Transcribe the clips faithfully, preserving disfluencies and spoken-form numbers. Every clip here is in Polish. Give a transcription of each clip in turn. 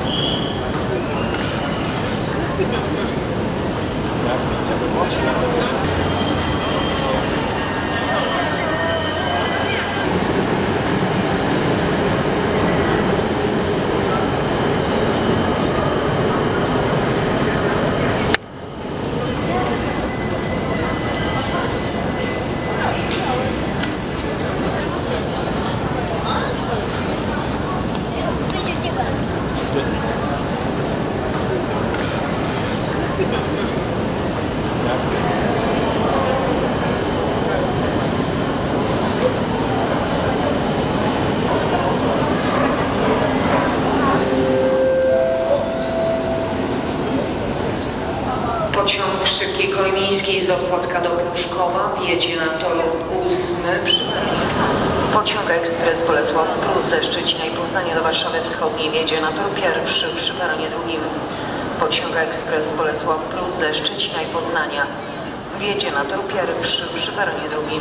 Pociąg szybkiej kolei miejskiej z Opłatka do Pruszkowa jedzie na toru ósmym. Pociąg ekspres Bolesław-Prus ze Szczecina i Poznania do Warszawy Wschodniej wjedzie na tor pierwszy przy peronie drugim. Pociąg ekspres Bolesław-Prus ze Szczecina i Poznania wjedzie na tor pierwszy przy peronie drugim.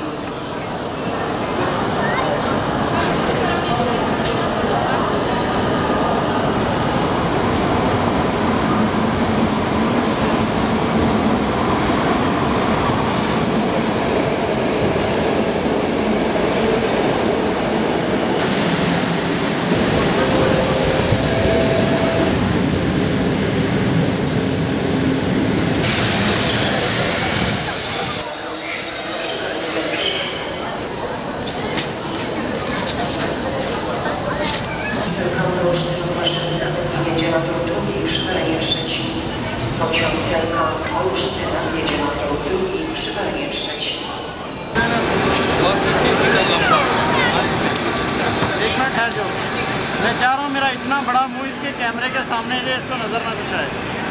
Jedzie na tor drugi przy peronie trzecim. Pociąg Telka z Olsztyna jedzie na tor drugi przy peronie trzecim. एक minute ठहर जाओ, मैं चाह रहा हूँ मेरा इतना बड़ा मुंह इसके कैमरे के सामने दे, इसको नजर ना कुछ आए।